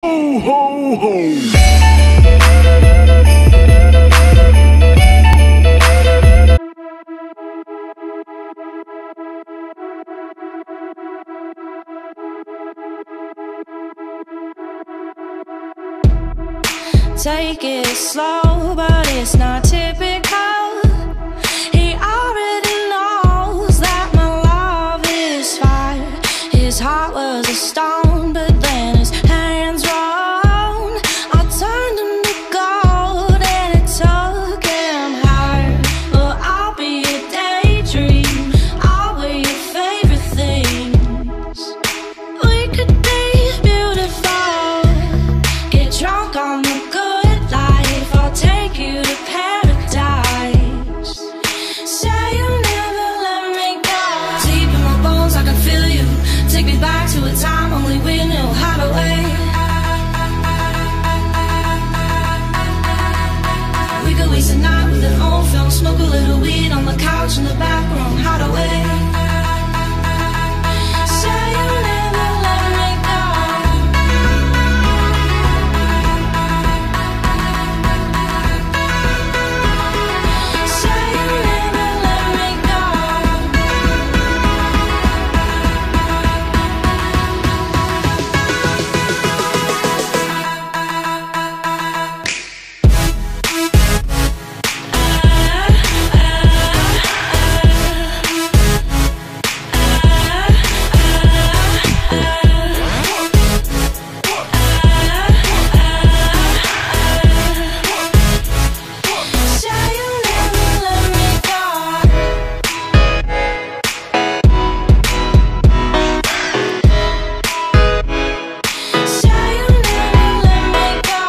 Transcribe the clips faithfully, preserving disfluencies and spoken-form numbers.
Ho, ho, ho. Take it slow, but it's not typical. He already knows that my love is fire. His heart was a stone, but then his hands rolled. I turned him to gold and it took him higher. Well, I'll be a daydream, I'll wear your favorite things. We could be beautiful, get drunk on the good life. I'll take you to paradise. Say you'll never let me go. Deep in my bones I can feel you. Take me back to a time only we knew how to wait. We could waste a night with an old film, smoke a little weed on the couch in the back room, how to wait. Say you'll never let me go. Say you'll never let me go. Say you'll never let me go. Say you'll never let me go.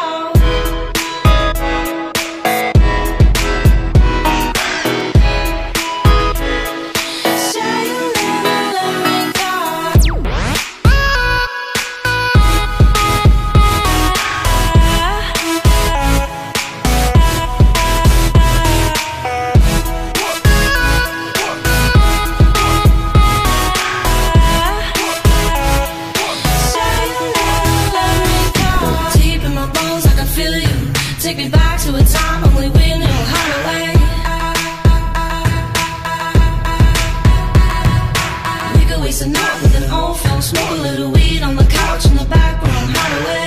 Say you'll never let me go. Say you'll never let me go. Deep in my bones I can feel you. Take me back to a time only we knew how to wait. We could waste a night with an old film, smoke a little weed on the couch in the back room, how to wait.